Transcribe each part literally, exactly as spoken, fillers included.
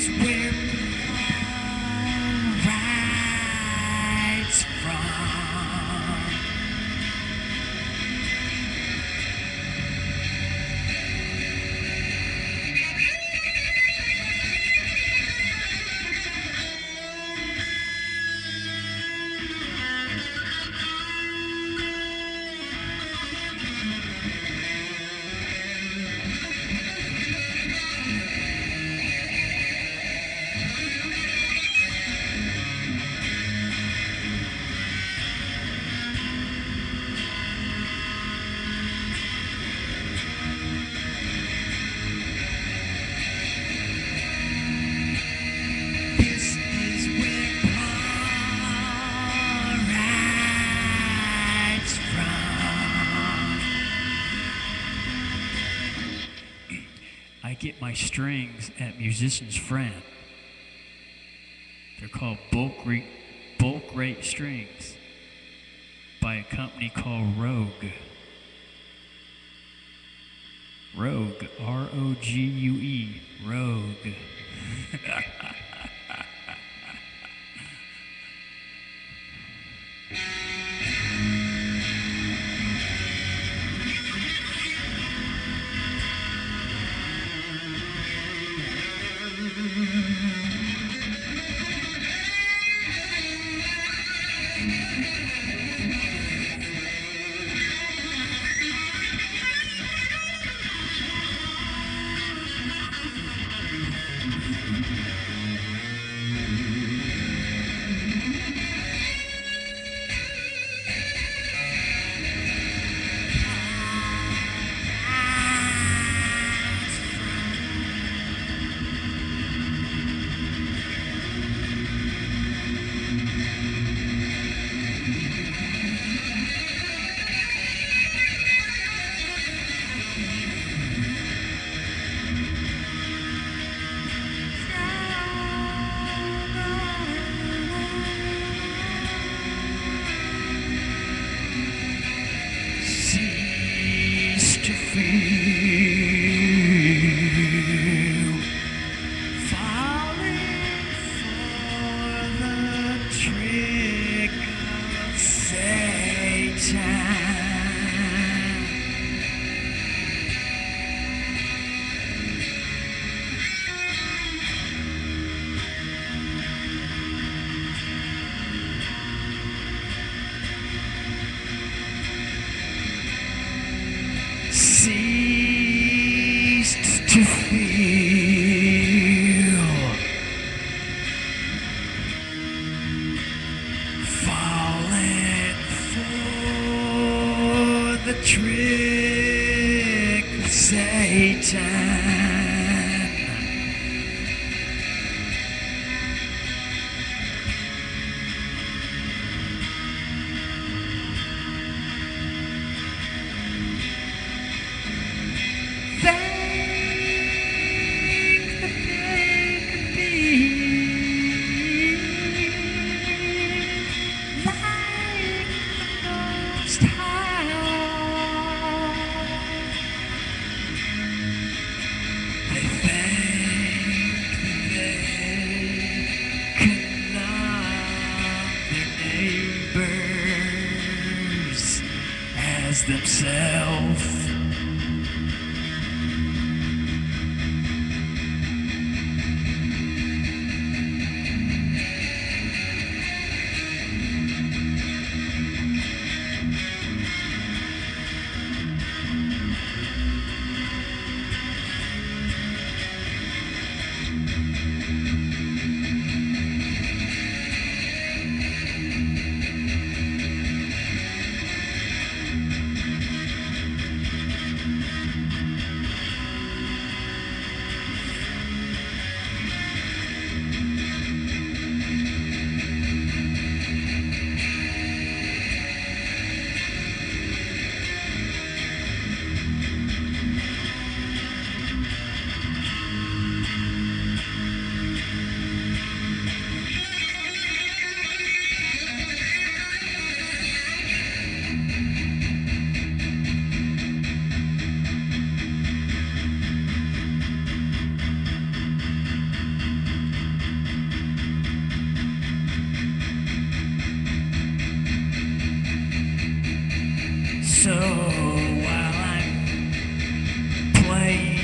is where Paul writes from. This is where Paul writes from. I get my strings at Musician's Friend. They're called bulk rate, bulk rate strings by a company called Rogue. Rogue, R O G U E, Rogue. Cease to feel, falling for the trick of Satan. Ceased to feel, falling for the trick of Satan. Think that they could be like the Most High. They think that they can love their neighbors as themselves.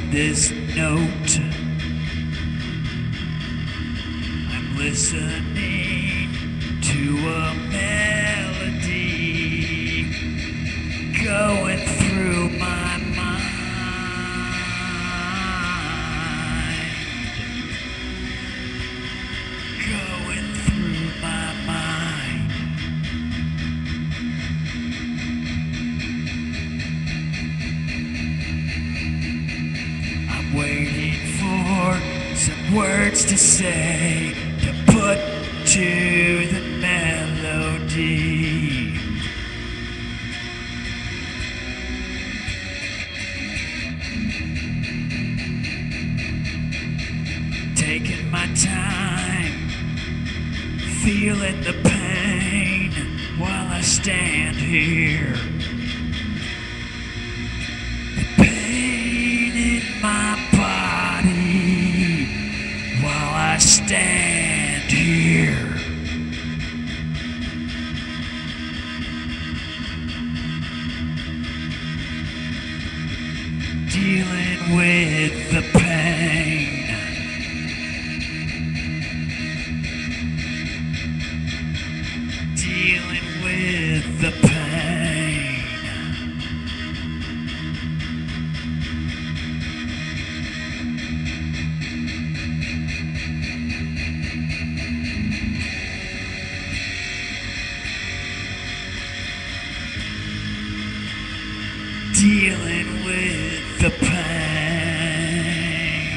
this note. I'm listening to a melody going through my mind, going through my mind. I'm waiting for some words to say to put to the melody. Taking my time, feeling the pain while I stand here. The pain in my body while I stand here. Dealing with the pain. Dealing with the pain. Dealing with the pain.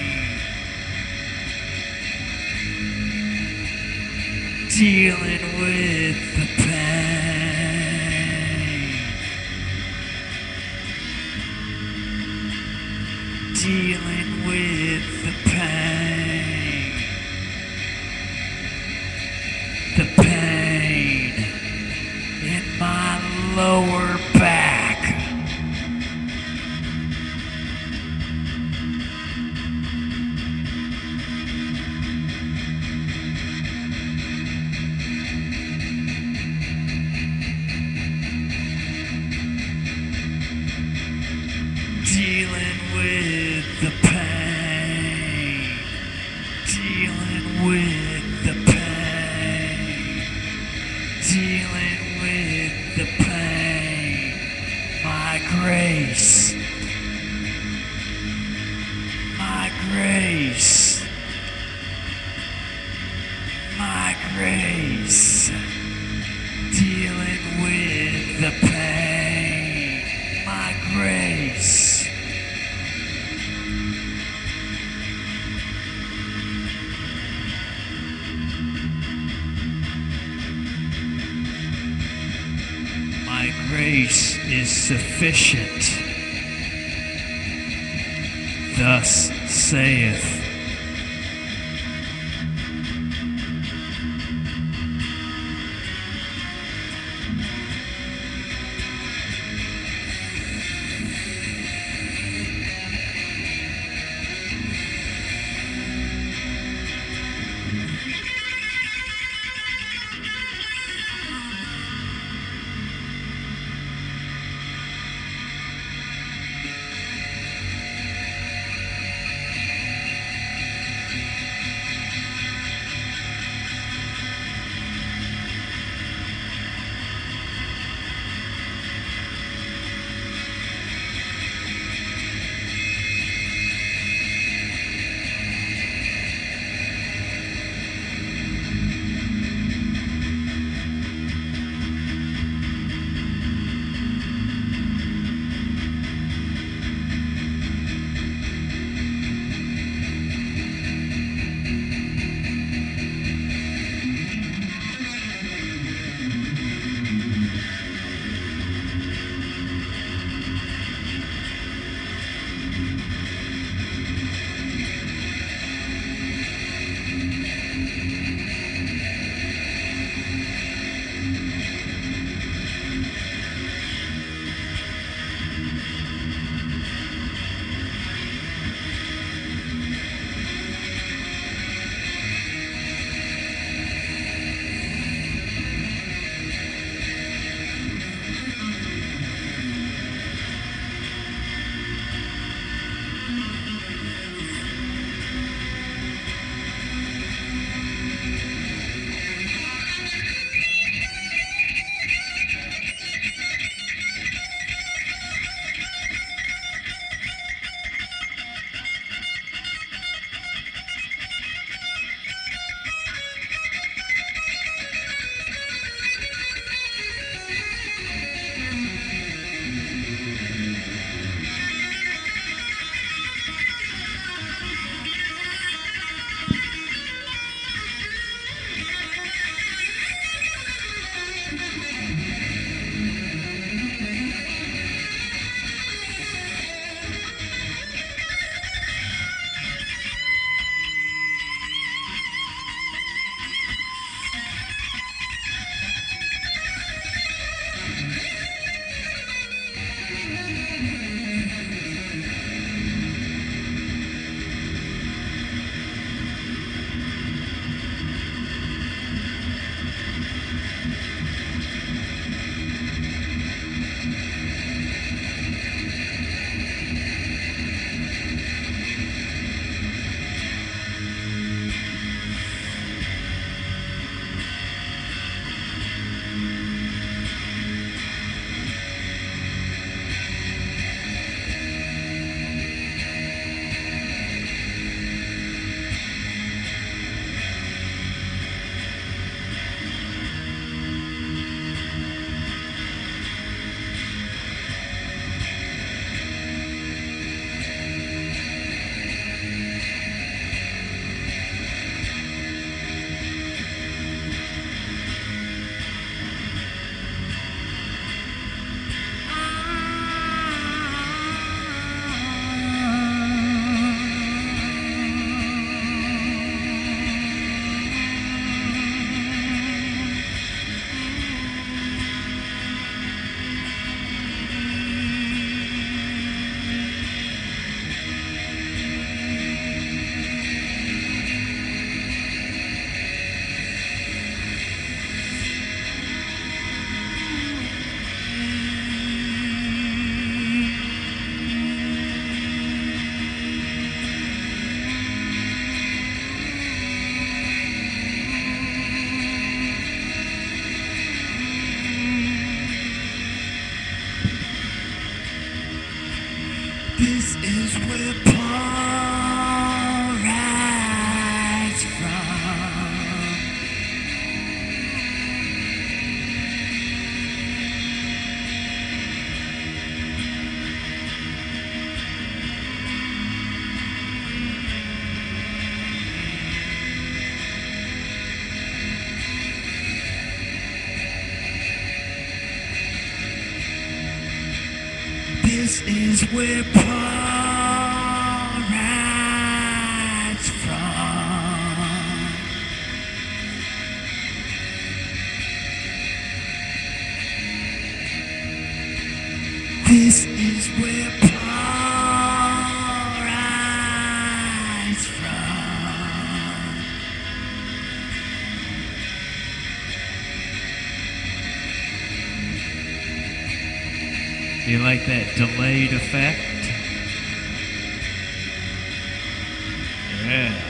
Dealing with the pain. Dealing with the pain. The pain in my lower back. Dealing with the pain. Dealing with the pain. Dealing with the pain. My grace. My grace. My grace. Dealing with the pain. My grace. My grace is sufficient. Thus saith Paul writes from. This is where Paul writes from. This is where Paul writes from. You like that delayed effect? Yeah.